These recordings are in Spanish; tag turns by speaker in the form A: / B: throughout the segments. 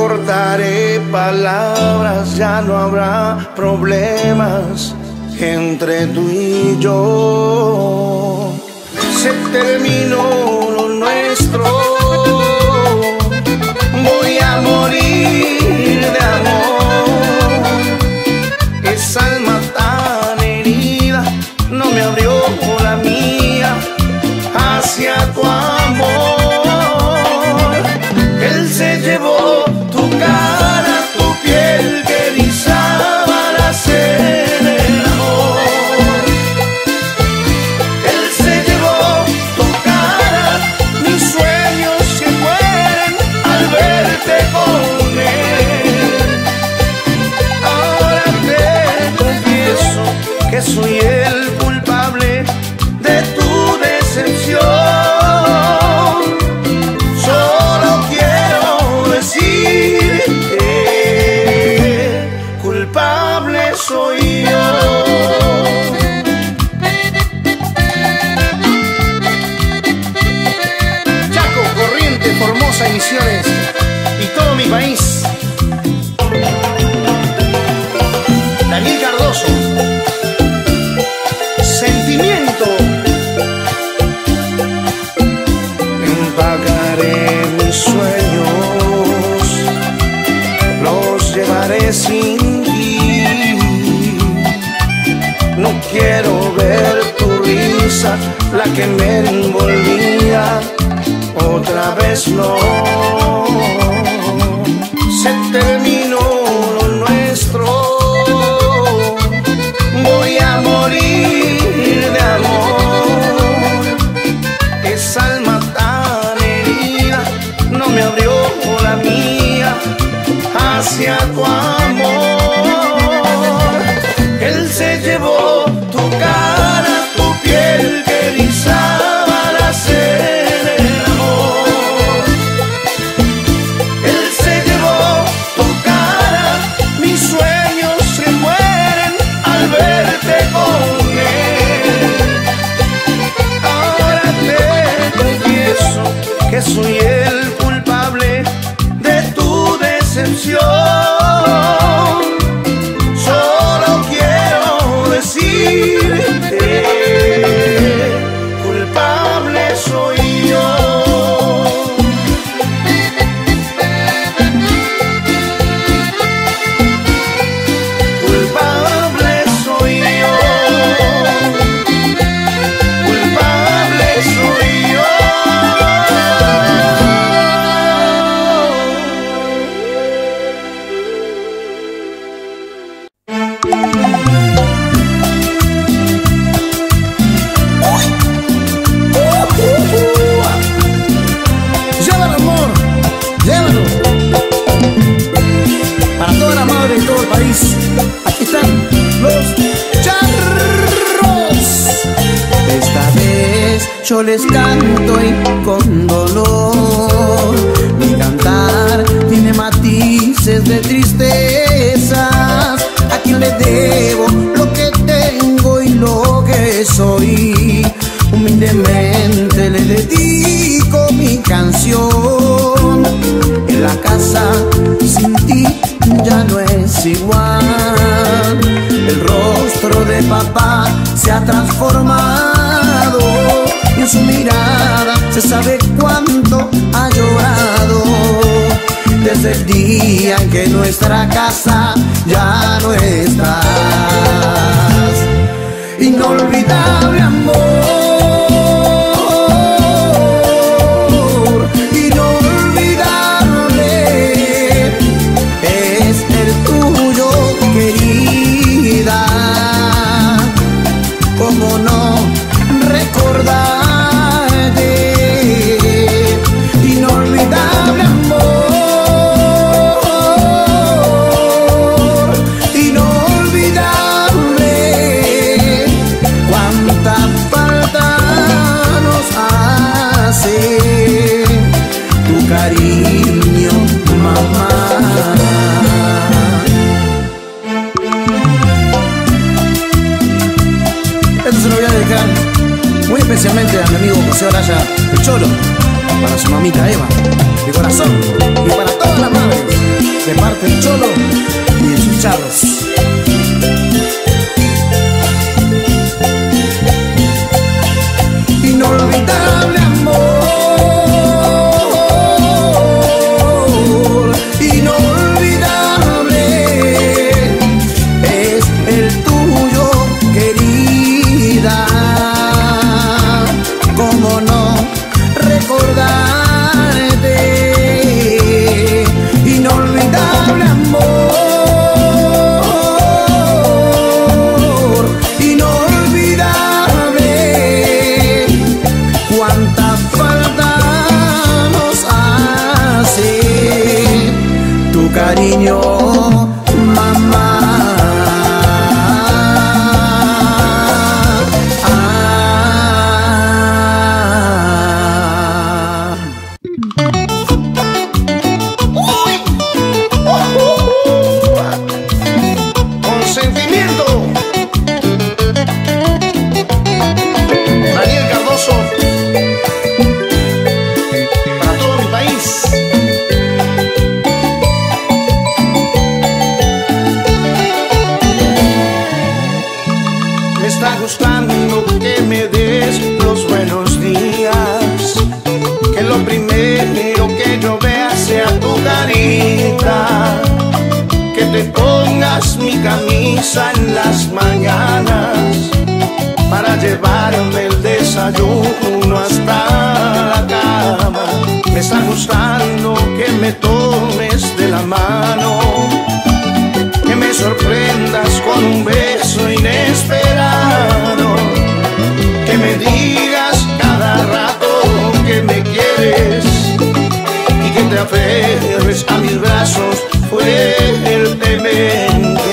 A: cortaré palabras, ya no habrá problemas entre tú y yo. Se terminó lo nuestro, voy a morir de amor. Esa alma tan herida no me abrió la mía hacia tu amor. Él se llevó tu cara, tu piel que erizaba al hacer el amor. Él se llevó tu cara, mis sueños se mueren al verte con él. Ahora te confieso que soy el culpable de tu decepción. Solo quiero decir que culpable soy yo. Chaco, Corrientes, Formosa y Misiones y todo mi país. Daniel Cardoso, Sentimiento. Empacaré mis sueños, los llevaré sin ti. No quiero ver tu risa, la que me envolvía, otra vez no. Se terminó lo nuestro, voy a morir de amor. Esa alma tan herida no me abrió la mía hacia tu amor. Él se llevó tu cara, tu piel que erizaba al hacer el amor. Él se llevó tu cara, mis sueños se mueren al verte con él. Ahora te confieso que soy el culpable de tu decepción. Solo quiero decirte culpable soy yo. Culpable soy yo. Culpable soy yo. Llévalo, amor, llévalo. Para toda la madre de todo el país, aquí están los charros. Esta vez yo les canto y con dolor. Mi cantar tiene matices de tristezas. A quien le debo lo que tengo y lo que soy. Humildemente le dedico mi canción. En la casa sin ti ya no es igual. El rostro de papá se ha transformado y en su mirada se sabe cuánto ha llorado. Desde el día en que nuestra casa ya no estás. Inolvidable amor, inolvidable es el tuyo, querida. ¿Cómo no recordarte? Inolvidable amor, inolvidable. Cuánta falta nos hace tu cariño, mamá. Esto se lo voy a dedicar muy especialmente a mi amigo José Araya, el Cholo, para su mamita Eva, de corazón, y para todas las madres. escucharlos. Inolvidable amor, inolvidable es el tuyo, querida. ¿Cómo no recordarte? Inolvidable amor, inolvidable. Cuánta falta nos hace tu cariño, mamá. Mi camisa en las mañanas para llevarme el desayuno hasta la cama. Me está gustando que me tomes de la mano, que me sorprendas con un beso inesperado, que me digas cada rato que me quieres y que te aferres a mis brazos fuertemente.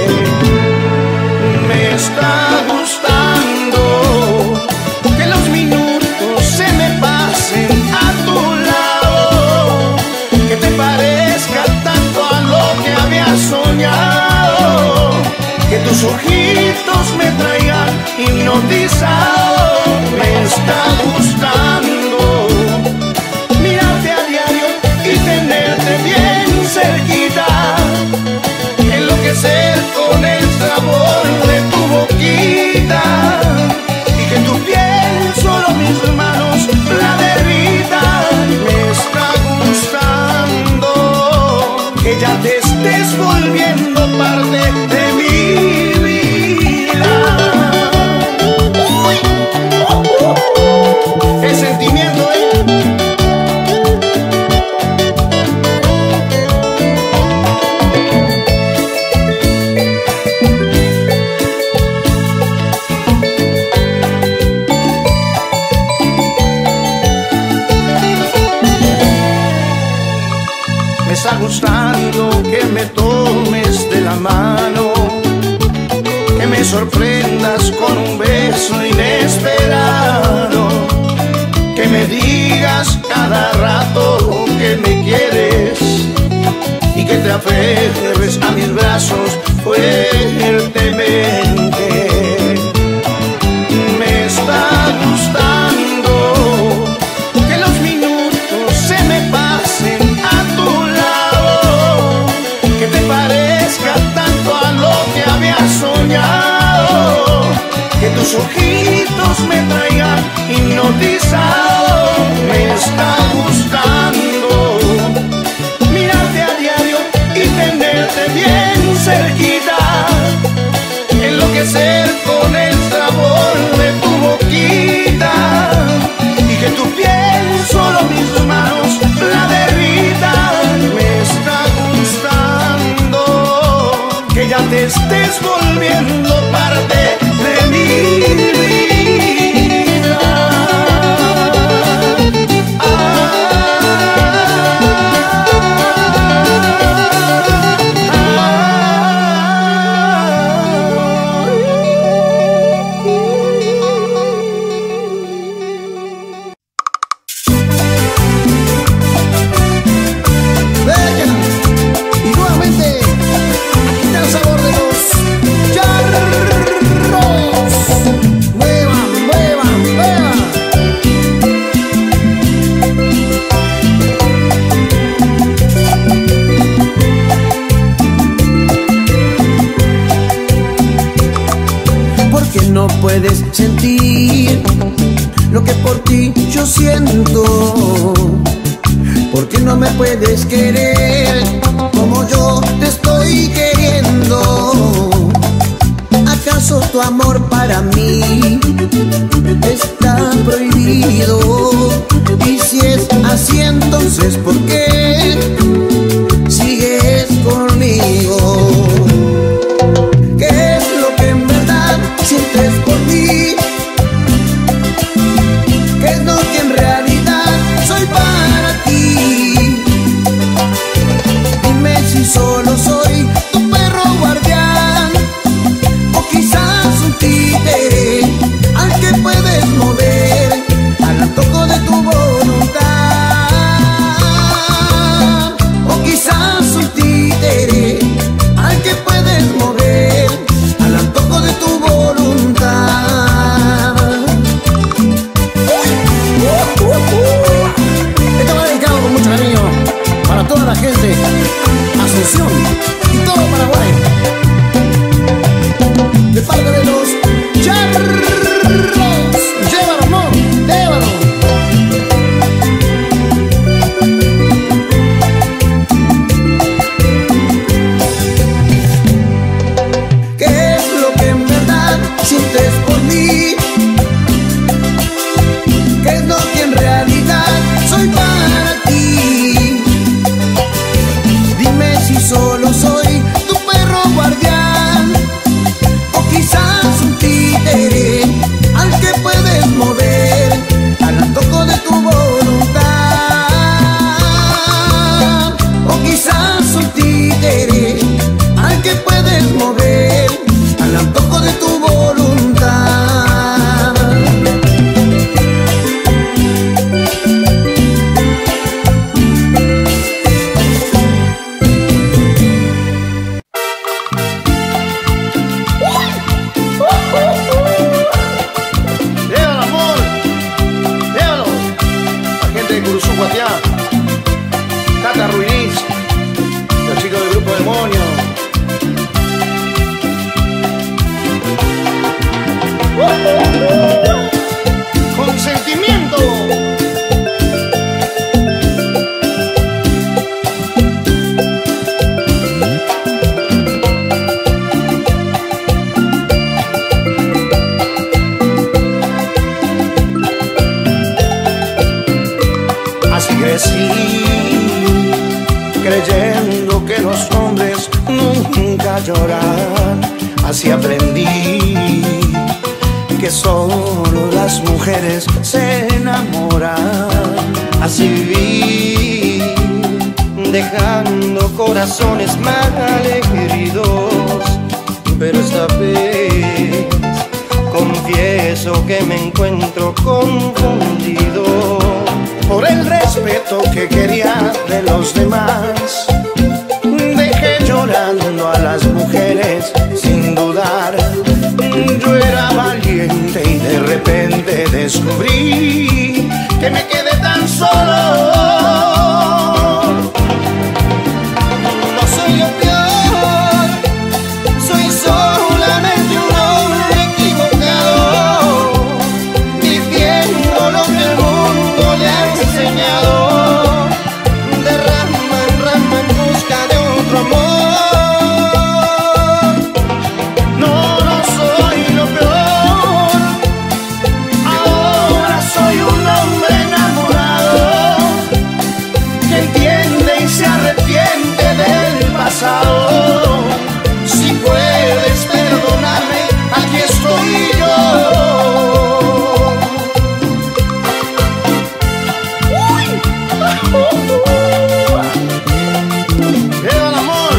A: Me está gustando que los minutos se me pasen a tu lado, que te parezca tanto a lo que había soñado, que tus ojitos me traigan hipnotizado. Me está gustando mirarte a diario y tenerte bien cerquita, enloquecer con el sabor de tu boquita, y que tu piel solo mis manos la derritan. Me está gustando que ya te estés volviendo parte de mi vida. ¡Qué sentimiento, Me está gustando que me tomes de la mano, que me sorprendas con un beso inesperado, que me digas cada rato que me quieres y que te aferres a mis brazos fuertemente. Me está gustando que los minutos se me pasen a tu lado, que te parezca tanto a lo que había soñado, que tus ojitos me traigan hipnotizado. Me está gustando mirarte a diario y tenerte bien cerquita, enloquecer con el sabor de tu boquita, y que tu piel solo mis manos la derritan. Me está gustando que ya te estés volviendo parte de mi vida. Y nuevamente el sabor de los charros. puedes sentir lo que por ti yo siento. ¿Por qué no me puedes querer como yo te estoy queriendo? ¿Acaso tu amor para mí está prohibido? Y si es así, entonces ¿por qué sigues conmigo? ¿Qué es lo que en verdad sientes por mí? ¿Qué es lo que en realidad soy para ti? Dime si solo soy tu perro guardián, o quizás un títere al que puedes mover al antojo de tu voluntad. O quizás un títere al que puedes mover al antojo de tu voluntad. Esto va dedicado con mucho cariño para toda la gente Asunción y todo Paraguay, de parte de los charros. Llévalo, no, llévalo. ¿Qué es lo que en verdad sientes por mí? ¿Qué es lo que en realidad soy para ti? Dime si solo soy tu perro guardián, o quizás un títere al que puedes mover al antojo de tu voluntad. O quizás un títere al que puedes mover al antojo de tu voluntad.
B: Llévalo, amor, llévalo. La gente de Curuzú, Guatiá, Tata Ruiz, los chicos del grupo Demonio. Con sentimiento. Así crecí, creyendo que los hombres nunca lloran. Así aprendí que solo las mujeres se enamoran. Así viví, dejando corazones malheridos. Pero esta vez confieso que me encuentro confundido por el respeto que quería de los demás. Dejé llorando a las mujeres sin dudar. Yo era valiente y de repente descubrí que me quedé tan solo. No soy lo peor, soy solamente un hombre equivocado, viviendo lo que el mundo le ha enseñado. De rama en rama en busca de otro amor. No, no soy lo peor, ahora soy un hombre enamorado que entiende y se arrepiente del pasado. Si puedes perdonarme, aquí estoy yo. ¡Viva el amor!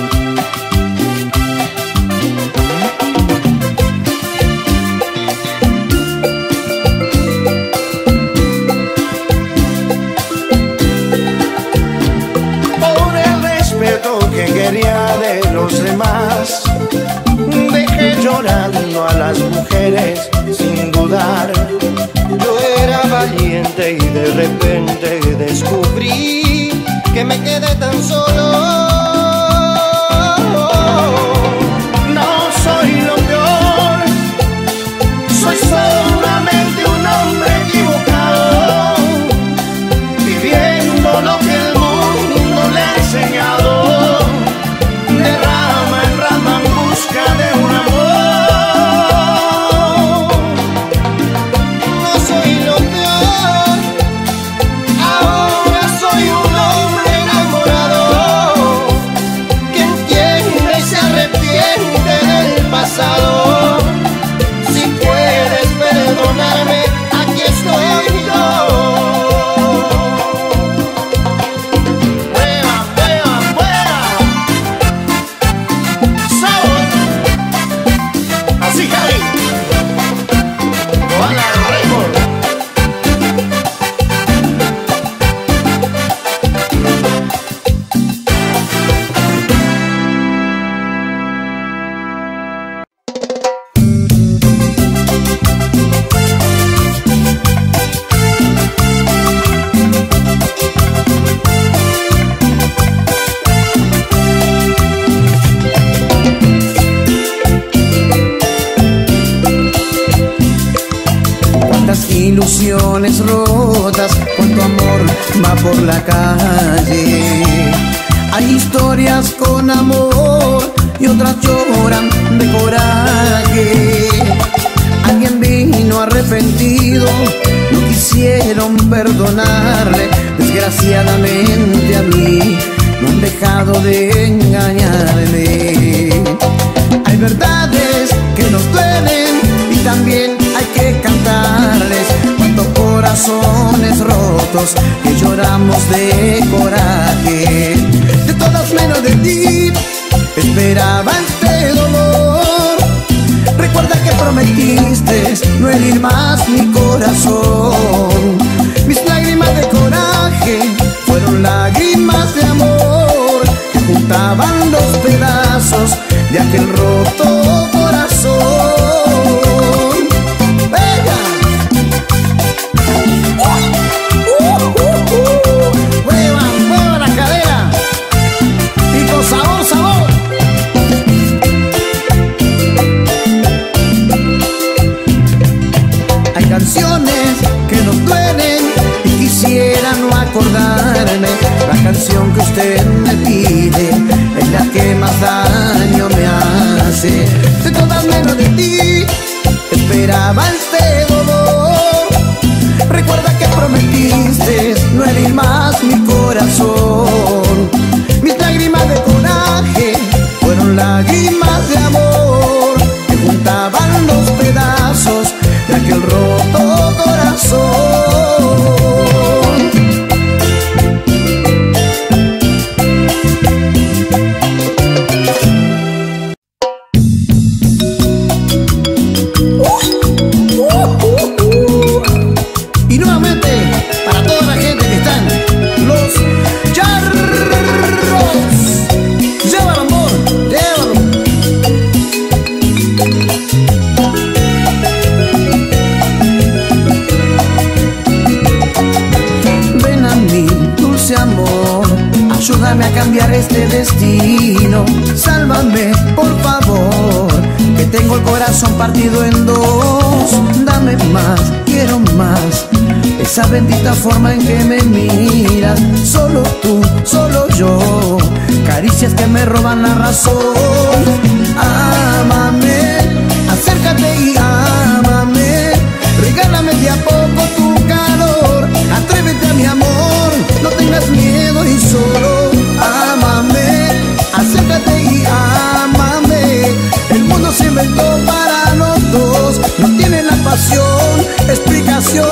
B: Por el respeto que quería de los demás, dejé llorando a las mujeres sin dudar. Yo era valiente y de repente descubrí que me quedé tan solo. No soy lo peor,
A: ilusiones rotas, cuánto amor va por la calle. Hay historias con amor y otras lloran de coraje. Alguien vino arrepentido, no quisieron perdonarle. Desgraciadamente a mí no han dejado de engañarme. Hay verdades que nos duelen y también hay que cantarles. Cuántos corazones rotos que lloramos de coraje. De todas menos de ti esperaba este dolor. Recuerda que prometiste no herir más mi corazón. Mis lágrimas de coraje fueron lágrimas de amor que juntaban los pedazos de aquel roto corazón. Muevan la cadera y con sabor, sabor. Hay canciones que nos duelen y quisiera no acordarme. La canción que usted me pide es la que más daño me hace. De todas menos de ti esperaba este dolor. Recuerda que prometiste no herir más mi corazón. Mis lágrimas de coraje fueron lágrimas de amor que juntaban los pedazos de aquel roto corazón. Y nuevamente para toda la gente que están los charros. Llévalo, amor, llévalo. Ven a mí, dulce amor, ayúdame a cambiar este destino. Sálvame, por favor, que tengo el corazón partido en dos. Dame más, quiero más, esa bendita forma en que me miras. Solo tú, solo yo, caricias que me roban la razón. Ámame, acércate y ámame. Regálame de a poco tu calor. Atrévete a mi amor, no tengas miedo y solo ámame. Acércate y ámame. El mundo se inventó para los dos. No tiene la pasión, explicación.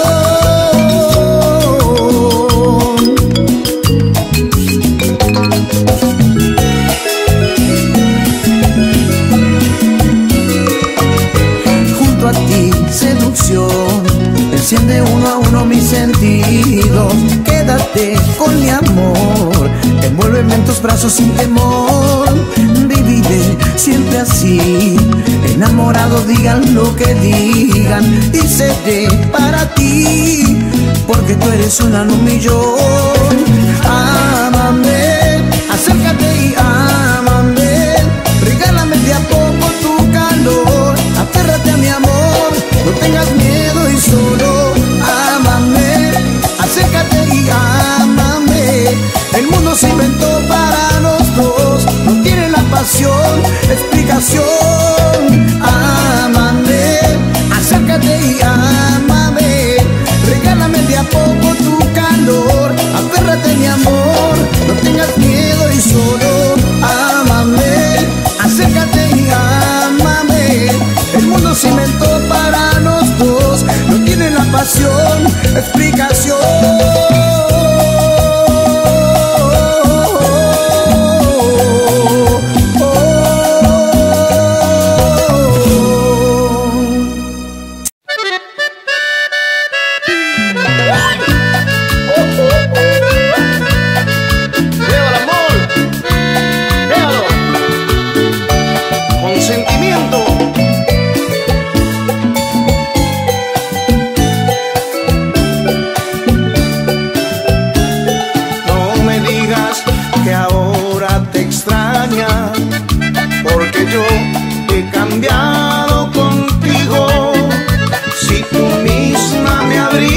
A: Junto a ti, seducción, enciende uno a uno mis sentidos. Quédate con mi amor, envuélveme en tus brazos sin temor. Viviré siempre así, enamorado, digan lo que digan, y seré para ti, porque tú eres una en un millón. Ámame, acércate y ámame. Regálame de a poco tu calor. Aférrate a mi amor, no tengas miedo y solo ámame. Acércate y ámame. El mundo se inventó para los dos. No tiene la pasión, explicación. Ámame, acércate y ámame. Regálame de a poco tu calor. Aférrate mi amor, no tengas miedo y solo ámame. Acércate y ámame. El mundo se inventó para los dos. No tiene la pasión, explicación.
B: Cambiado contigo, si tú misma me abriste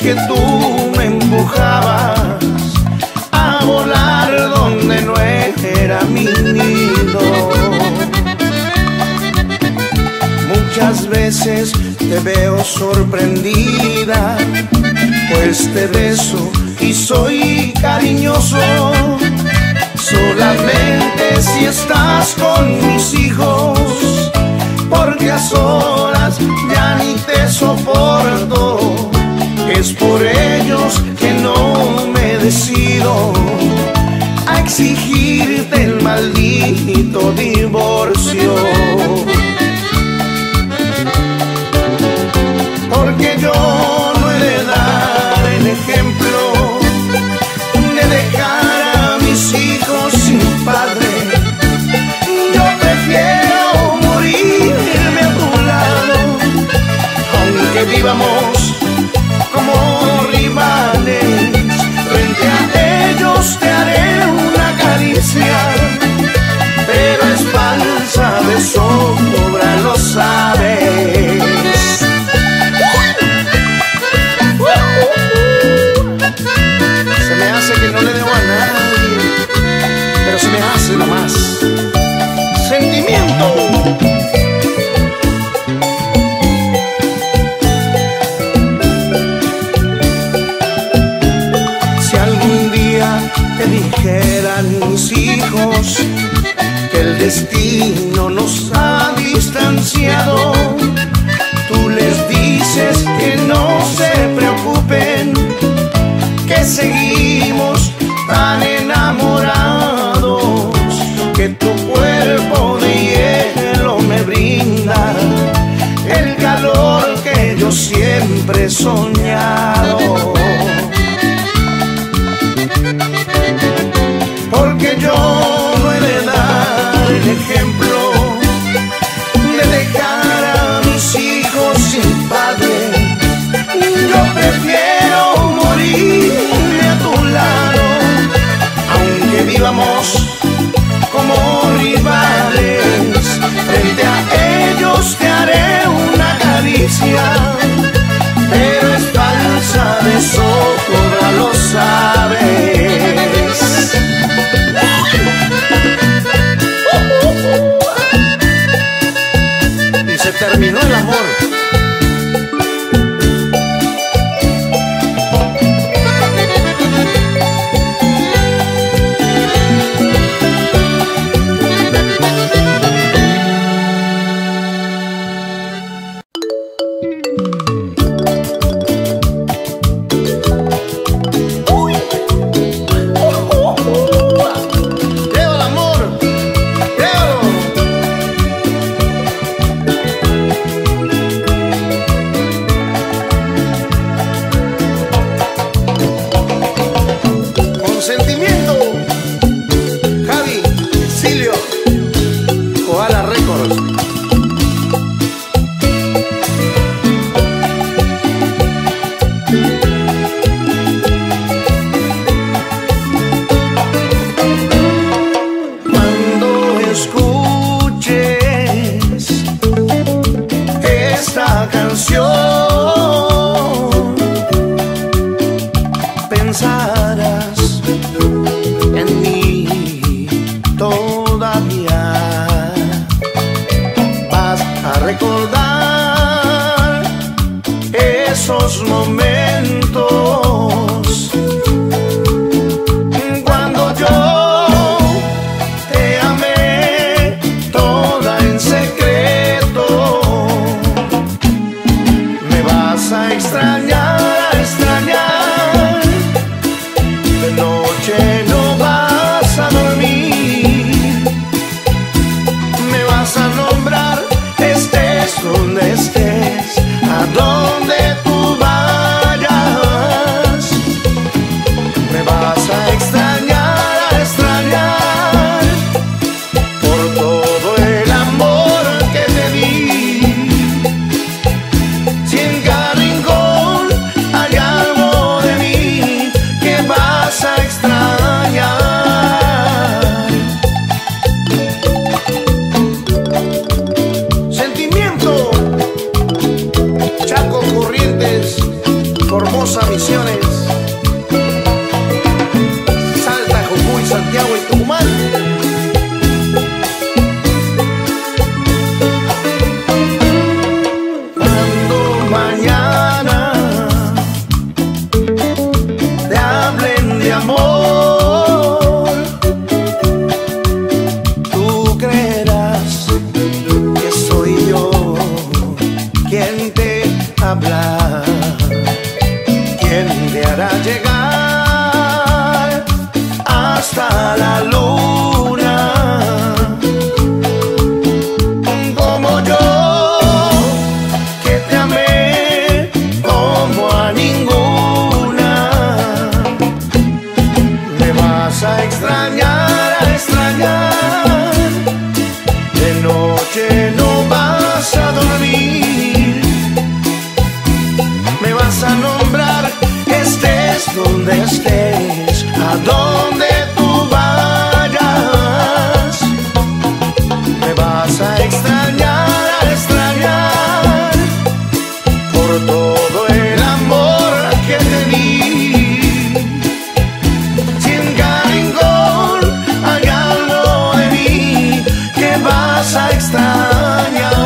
B: que tú me empujabas a volar donde no era mi nido. Muchas veces te veo sorprendida, pues te beso y soy cariñoso. Solamente si estás con mis hijos, porque a solas ya ni te soporto. Es por ellos que no me decido a exigirte el maldito divorcio. Porque yo no he de dar el ejemplo de dejar a mis hijos sin padre. Yo prefiero morirme a tu lado, aunque vivamos como rivales. Frente a ellos te haré una caricia, pero es falsa, de sobra lo sabes. Se me hace que no le debo a nadie, pero se me hace nomás sentimiento. Si algún día te dijeran mis hijos que el destino nos ha distanciado, tú les dices que no se preocupen, que seguimos tan enamorados, que tu cuerpo de hielo me brinda el calor que yo siempre he soñado. Porque yo no he de dar el ejemplo de dejar a mis hijos sin padre. Yo prefiero morirme a tu lado, aunque vivamos como rivales. Frente a ellos te haré una caricia, pero es falsa, de sobra lo sabes. Y se terminó el amor. Pensarás en mí todavía, vas a recordar esos momentos cuando yo te amé toda en secreto. Me vas a extrañar, de noche no vas a dormir, me vas a nombrar, estés donde estés, a donde tú vayas. Me vas a extrañar por todo el amor que te di. Si en cada rincón hay algo de mí que vas a extrañar. Sentimiento, Chaco Corrientes. mañana te hablen de amor, tú creerás que soy yo quien te habla, quien te hará llegar hasta la luna, como yo que te amé como a ninguna. Me vas a extrañar, de noche no vas a dormir, me vas a nombrar, estés donde estés, a donde tú vayas. Me vas a extrañar, por todo el amor que te di. Si en cada rincón hay algo de mí que vas a extrañar.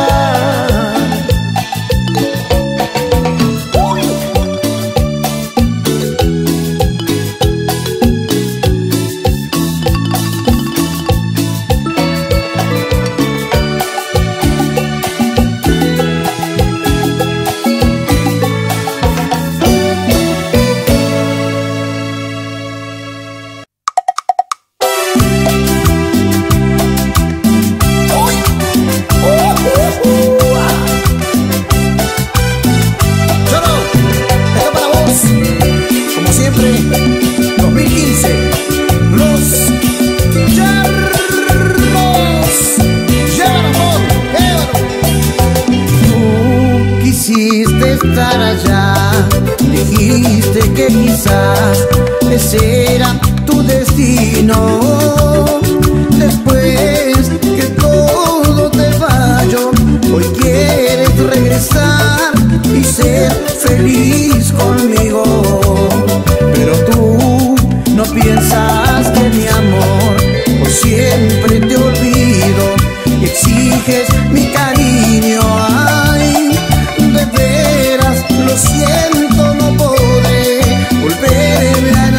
A: Estar allá, dijiste que quizás ese era tu destino. Después que todo te falló, hoy quieres regresar y ser feliz conmigo. Pero tú no piensas que mi amor por siempre te olvido y exiges mi cariño. Ay, de veras lo siento, no podré volverme a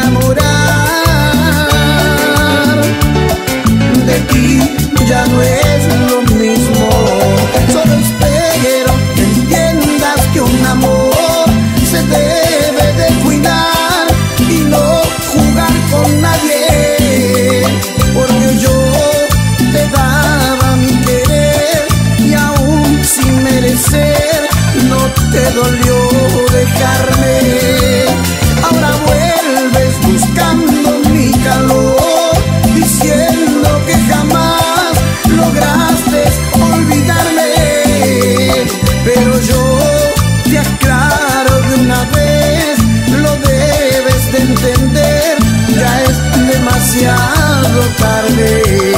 A: enamorar de ti, ya no es lo mismo. Solo espero que entiendas que un amor se debe de cuidar y no jugar con nadie, porque yo te daba mi querer y aún sin merecer no te dolió dejarme. Ahora vuelves buscando mi calor, diciendo que jamás lograste olvidarme. Pero yo te aclaro de una vez, lo debes de entender, ya es demasiado tarde.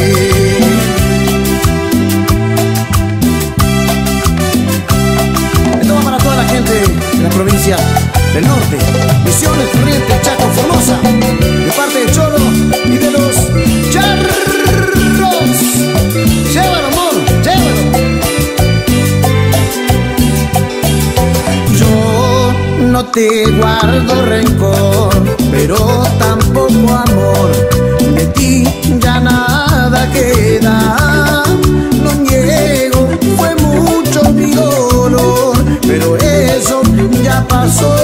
A: De la provincia del norte, Misiones, Corrientes, Chaco, Formosa, de parte de Cholo y de los Charros. Llévalo, amor, llévalo. Yo no te guardo rencor, pero tampoco amor, de ti ya nada queda. No niego, fue mucho mi dolor, pero eso ya pasó.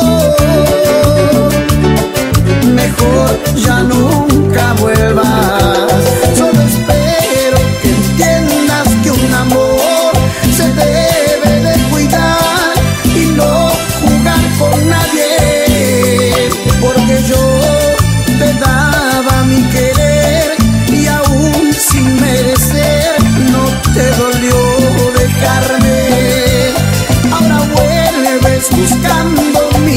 A: Mejor ya nunca vuelvas. Solo espero que entiendas que un amor se debe de cuidar y no jugar con nadie, porque yo te daba mi querer y aún sin merecer no te dolió dejarme. Ahora vuelves buscando mi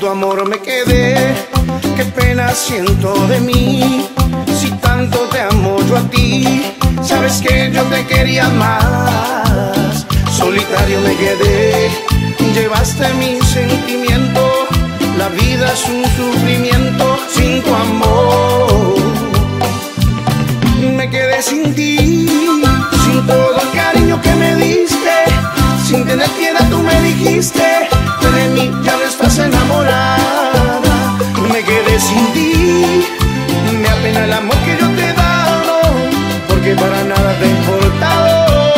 B: tu amor me quedé, qué pena siento de mí. Si tanto te amo yo a ti, sabes que yo te quería más. Solitario me quedé, llevaste mi sentimiento. La vida es un sufrimiento sin tu amor. Me quedé sin ti, sin todo el cariño que me diste. Sin tener piedad tú me dijiste que de mí ya no estás enamorada. Me quedé sin ti, me apena el amor que yo te he dado, porque para nada te ha importado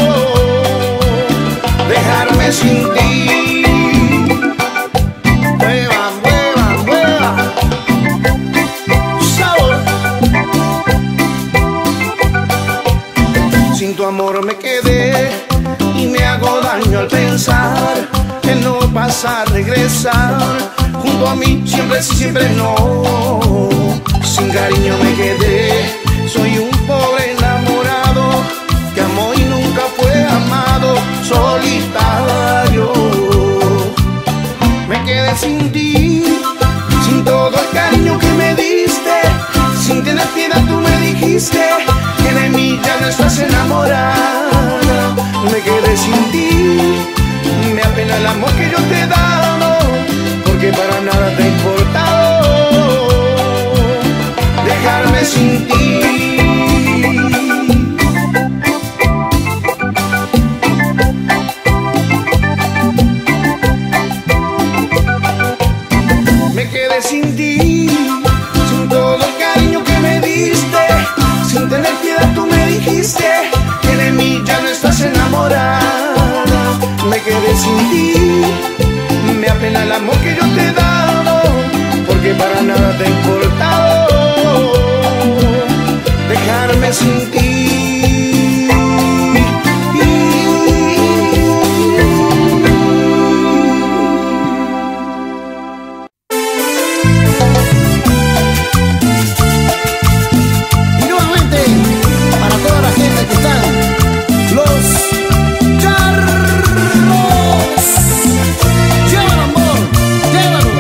B: dejarme sin ti. Mueva, mueva, mueva, sabor. Sin tu amor me quedé y me hago daño al pensar que no vas a regresar junto a mí, siempre sí, siempre no. Sin cariño me quedé, soy un pobre enamorado que amó y nunca fue amado. Solitario me quedé sin ti, sin todo el cariño que me diste. Sin tener piedad tú me dijiste que de mí ya no estás enamorada. Me quedé sin ti, me apena el amor que yo te he dado, porque para nada te ha importado dejarme sin ti. Me quedé sin ti, sin todo el cariño que me diste. Sin tener piedad tú me dijiste que de mí ya no estás enamorada. Me quedé sin ti, me apena el amor que yo te he dado, porque para nada te ha importado dejarme sin ti.
A: Y nuevamente, para toda la gente que están, los charros. Llévalo, amor, llévalo.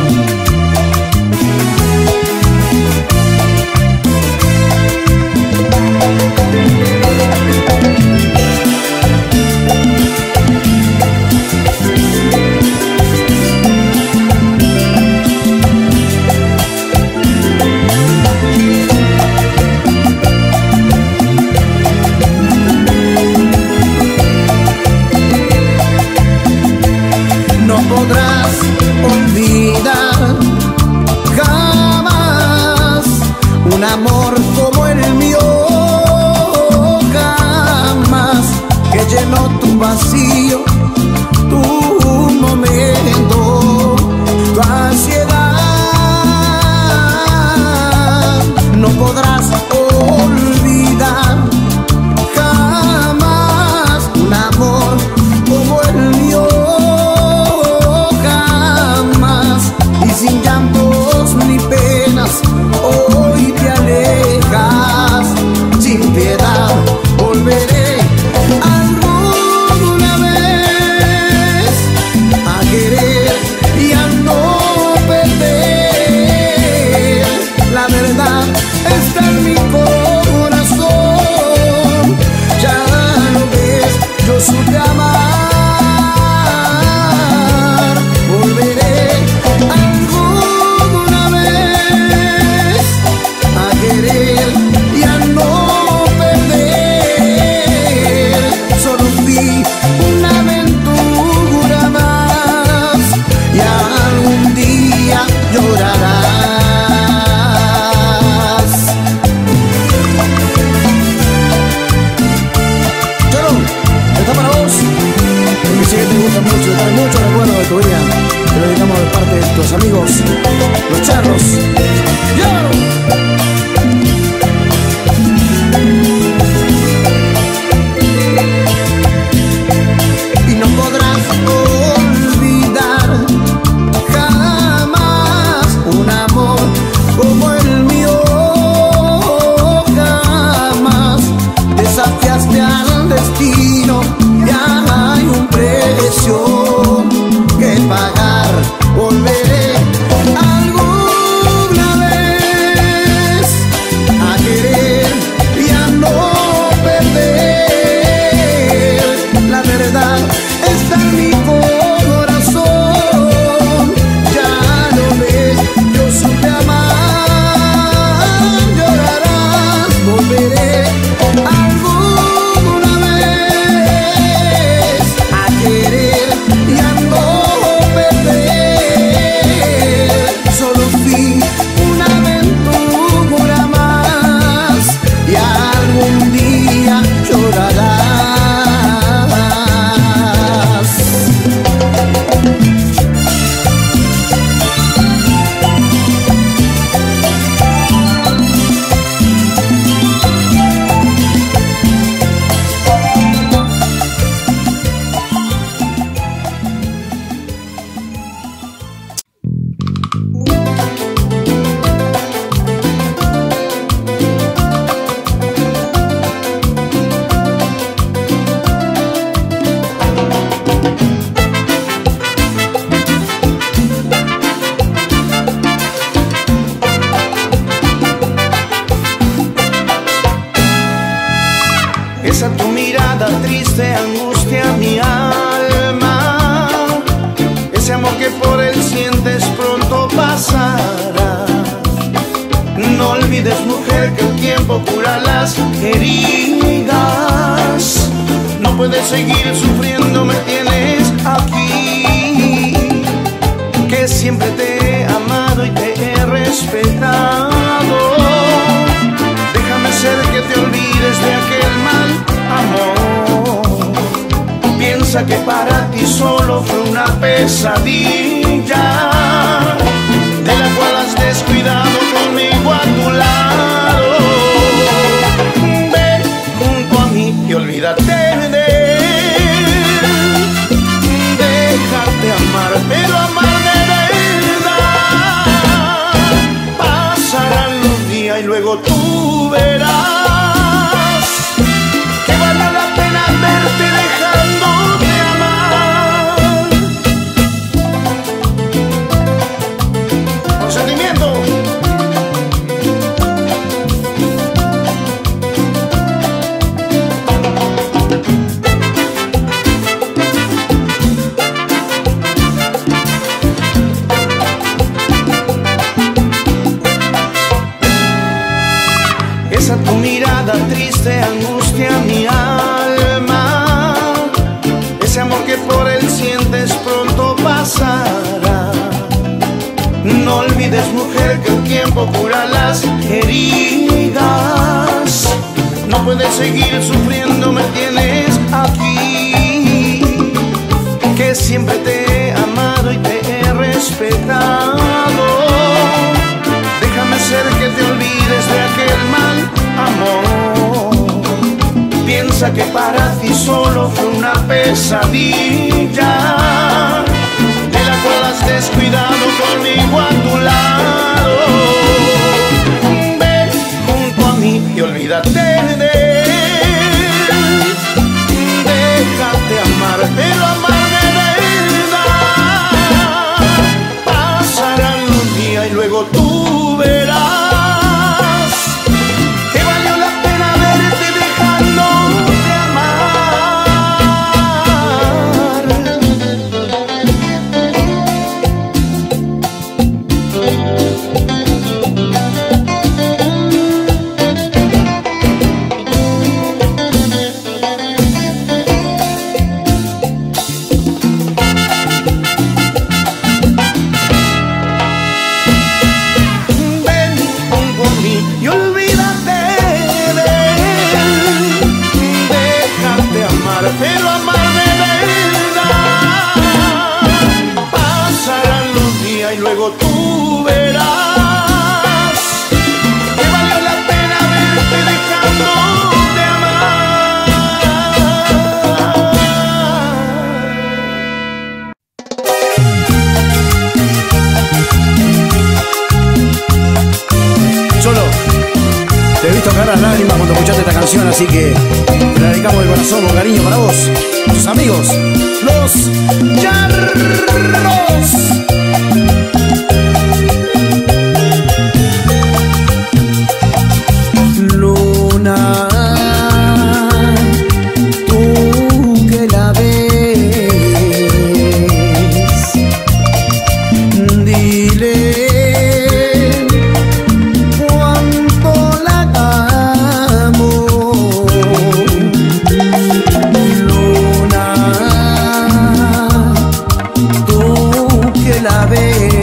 B: Esa tu mirada triste angustia mi alma. Ese amor que por él sientes pronto pasará. No olvides, mujer, que el tiempo cura las heridas. No puedes seguir sufriendo, me tienes aquí. Que siempre te he amado y te he respetado. Déjame ser que te olvides de aquel mal amor. Piensa que para ti solo fue una pesadilla, de la cual has descuidado conmigo a tu lado. Ven junto a mí y olvídate de él. Déjate amar, pero amar de verdad. Pasarán los días y luego tú verás que vale la pena verte dejándote amar. Con sentimiento. Esa tu mirada triste angustia mi alma. Ese amor que por él sientes pronto pasará. No olvides, mujer, que el tiempo cura las heridas. No puedes seguir sufriendo, me tienes aquí. Que siempre te he amado y te he respetado. Déjame ser que te olvides de aquel mal amor. Piensa que para ti solo fue una pesadilla, de la cual has descuidado conmigo a tu lado. Ven junto a mí y olvídate de él. Déjate amar, pero amar de verdad. Pasarán los días y luego tú verás que valió la pena verte dejándote amar. Y olvídate de él. Déjate amar, pero amar de verdad. Pasarán los días y luego tú verás que valió la pena verte dejándote amar.
A: Cholo, te he visto caer las lágrimas cuando escuchaste esta canción, así que te la dedicamos de corazón con cariño para vos, tus amigos, los Charros. Luna, tú que la ves, dile cuánto la amo. Luna, tú que la ves.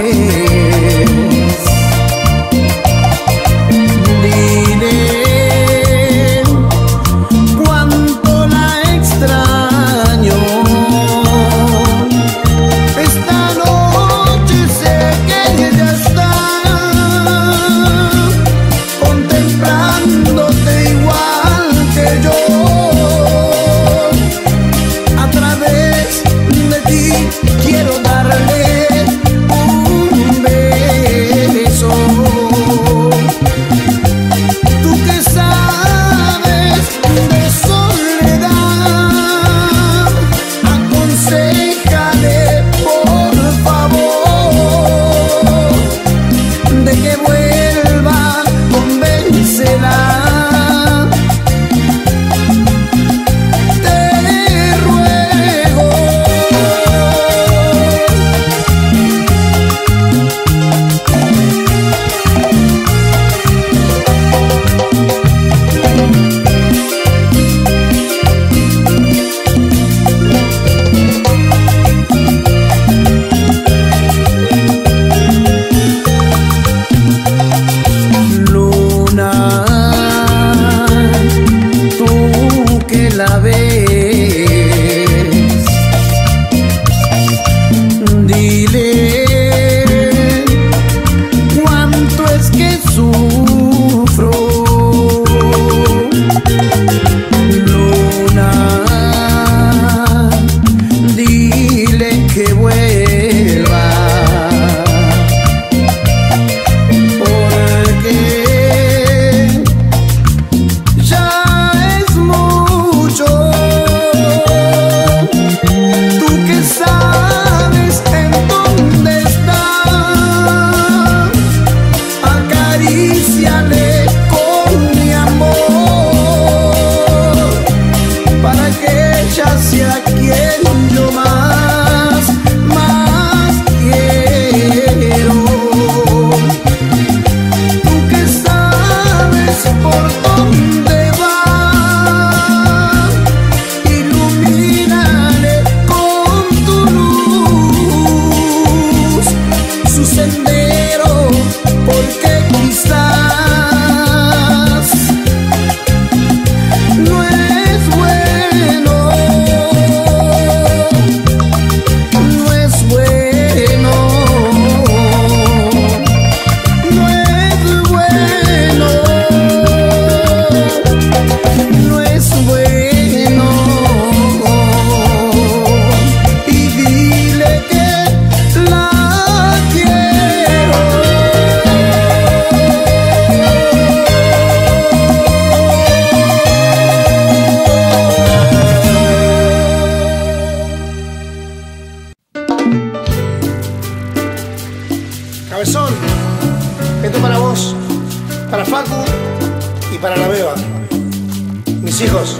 B: mis hijos.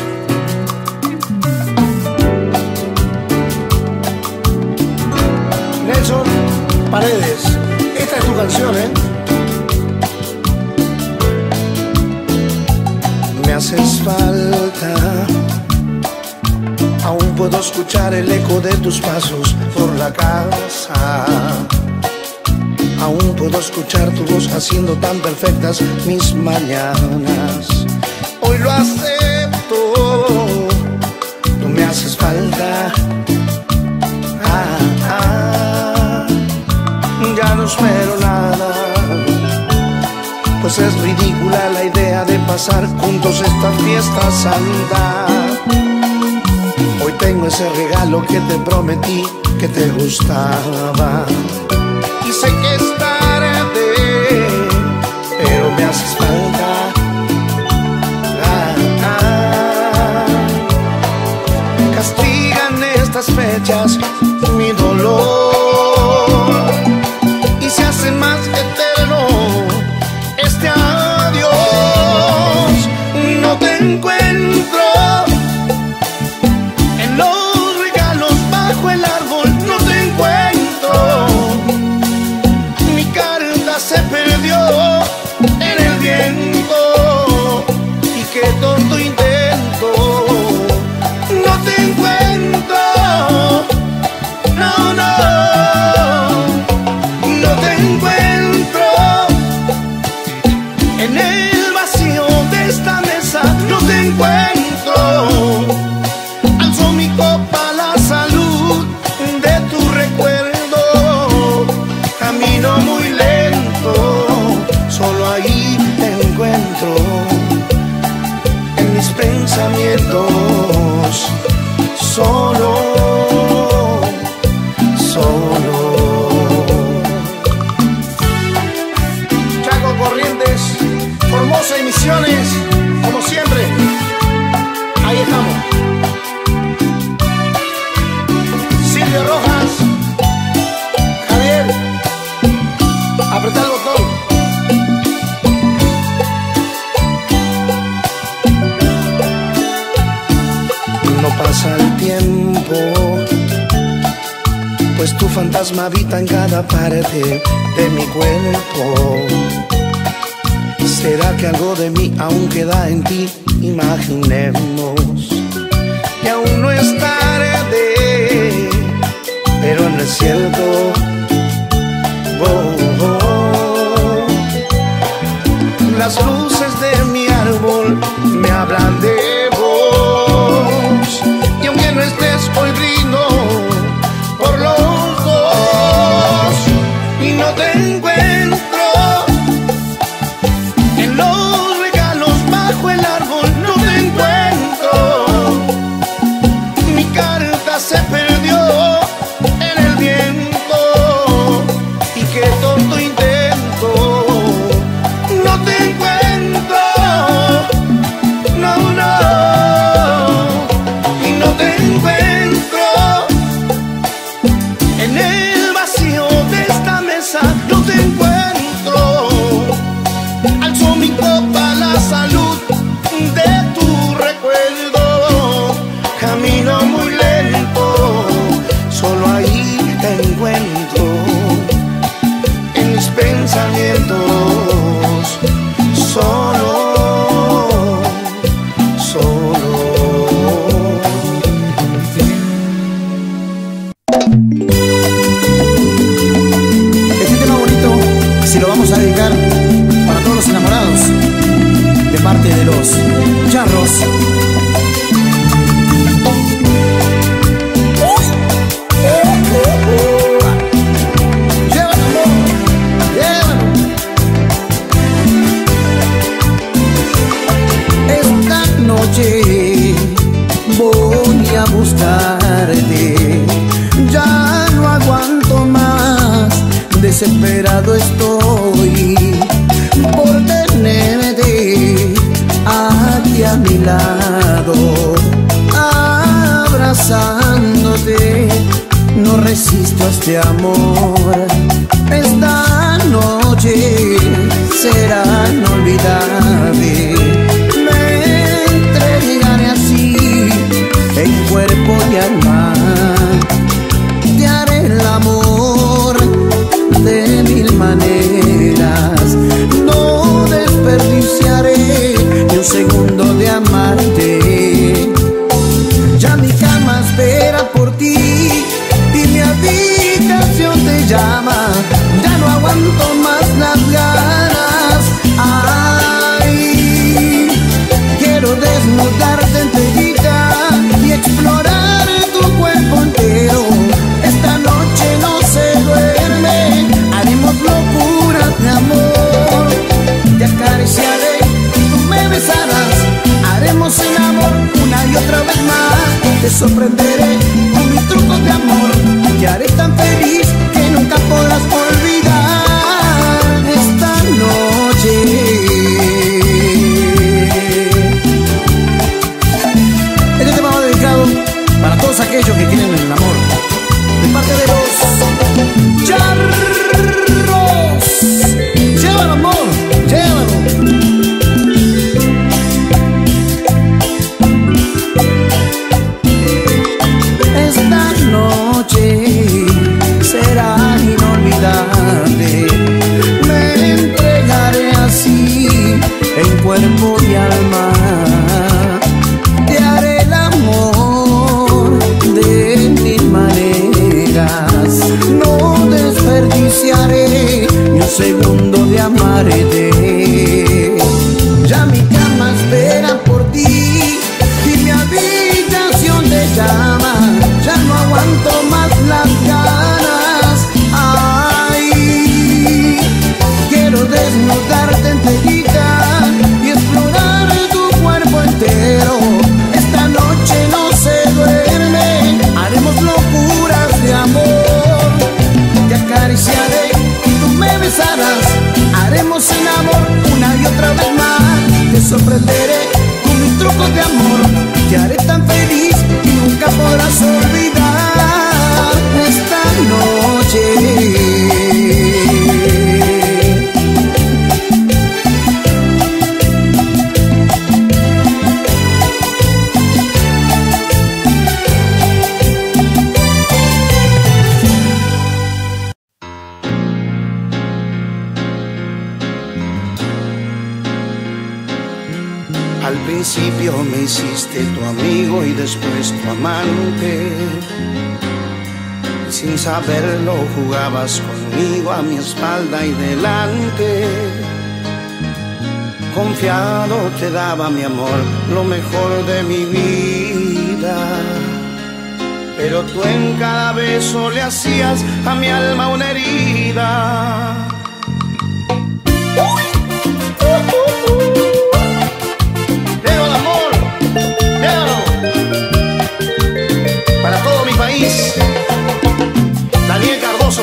B: Nelson Paredes, esta es tu canción, ¿eh? Me haces falta, aún puedo escuchar el eco de tus pasos por la casa. Aún puedo escuchar tu voz haciendo tan perfectas mis mañanas. Hoy lo acepto, tú me haces falta. Ya no espero nada, pues es ridícula la idea de pasar juntos esta fiesta santa. Hoy tengo ese regalo que te prometí que te gustaba. Y sé que es tarde, pero me haces falta. Castigan estas fechas mi dolor y se hace más eterno este adiós. No te encuentro en los regalos bajo el árbol, no te encuentro. Mi carta se perdió en el viento y qué tonto intento. No te encuentro, no, no, no te encuentro en el vacío de esta mesa, no te encuentro. Alzo mi copa a la salud de tu recuerdo, camino muy lento, solo ahí te encuentro, en mis pensamientos, solo. Chaco Corrientes, Formosa y Misiones, como siempre, ahí estamos. Silvio Rojas, Javier, apretá el botón. No pasa el tiempo, pues tu fantasma habita en cada parte de mi cuerpo. ¿Será que algo de mí aún queda en ti? Imaginemos que aún no es tarde, pero no es cierto. Oh, oh. Las luces de mi árbol me hablan de vos, y aunque no estés hoy brindo por los dos, y no te encuentro en los regalos bajo el árbol, no te encuentro. Mi carta se perdió en el viento y qué tonto intento. No te encuentro, no, no, y no te encuentro en el vacío de esta mesa, no te encuentro. Alzo mi copa a la salud de tu recuerdo, camino muy lento, solo ahí te encuentro, en mis pensamientos, solo, solo.
A: Este tema bonito, si lo vamos a dedicar para todos los enamorados, de parte de los charros. Llévalo, llévalo. Esta noche voy a buscarte, ya no aguanto más, desesperado estoy por tenerte aquí a mi lado, abrazándote. No resisto a este amor. Esta noche será inolvidable. Me desnudarte enterita y explorar tu cuerpo entero. Esta noche no se duerme, haremos locuras de amor. Te acariciaré y tú me besarás, haremos el amor una y otra vez más. Te sorprenderé con mis trucos de amor, te haré tan feliz que nunca podrás olvidar esta noche. Este tema va dedicado para todos aquellos que tienen el amor, de parte de los charros. Llévalo, amor, llévalo. Esta noche será inolvidable, me entregaré así en cuerpo y alma. Te haré el amor de mil maneras, no desperdiciaré ni un segundo de amarte. Ya mi cama espera por ti y mi habitación te llama. Ya no aguanto más las ganas. Ay, quiero desnudarte enterita y explorar tu cuerpo entero. Esta noche no se duerme, haremos locuras de amor. Te acariciaré y tú me besarás, haremos el amor una y otra vez más. Te sorprenderé con mis trucos de amor, te haré tan feliz y nunca podrás olvidar esta noche.
B: Al principio me hiciste tu amigo y después tu amante. Sin saberlo jugabas conmigo a mi espalda y delante. Confiado te daba mi amor, lo mejor de mi vida. Pero tú en cada beso le hacías a mi alma una herida. Daniel Cardoso.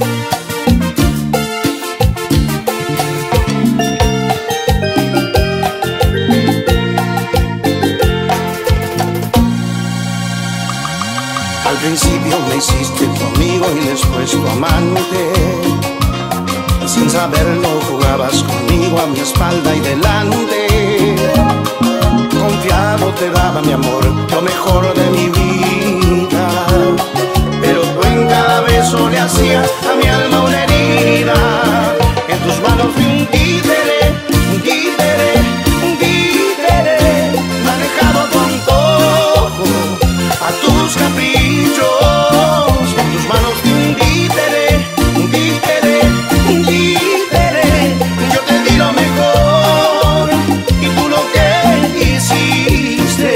B: Al principio me hiciste tu amigo y después tu amante. Sin saberlo jugabas conmigo a mi espalda y delante. Confiado te daba mi amor, lo mejor de mi vida. Pero tú en cada beso le hacías a mi alma una herida. En tus manos vi un títere, un títere, un títere, manejado a tu antojo, a tus caprichos. En tus manos vi un títere, un títere, un títere. Yo te di lo mejor y tú lo que hiciste.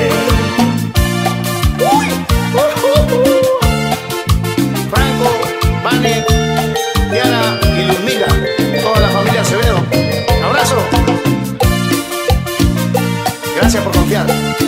B: Franco, Vane, Diana y Luzmila, toda la familia Acevedo, abrazo. Gracias por confiar.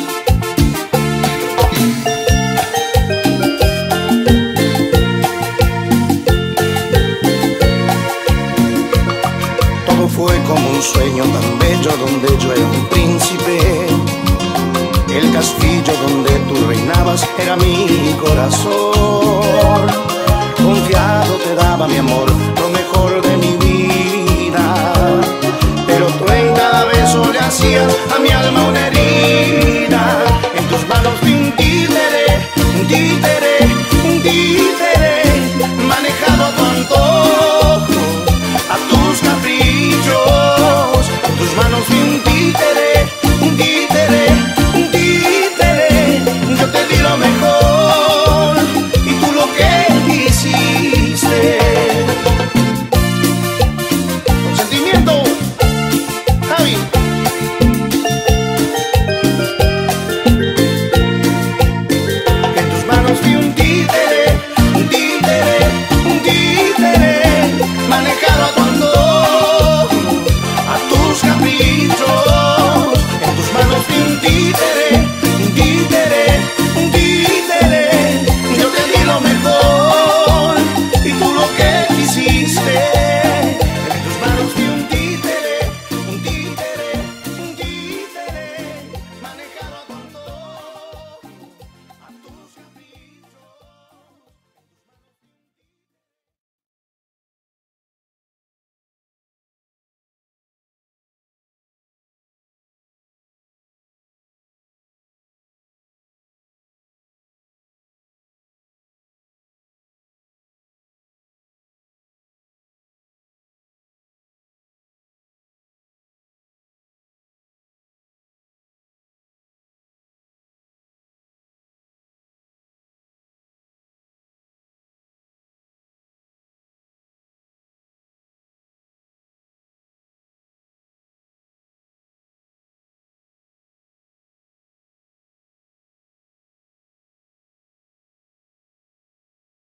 B: Todo fue como un sueño tan bello donde yo era un príncipe. El castillo donde tú reinabas era mi corazón. Confiado te daba mi amor,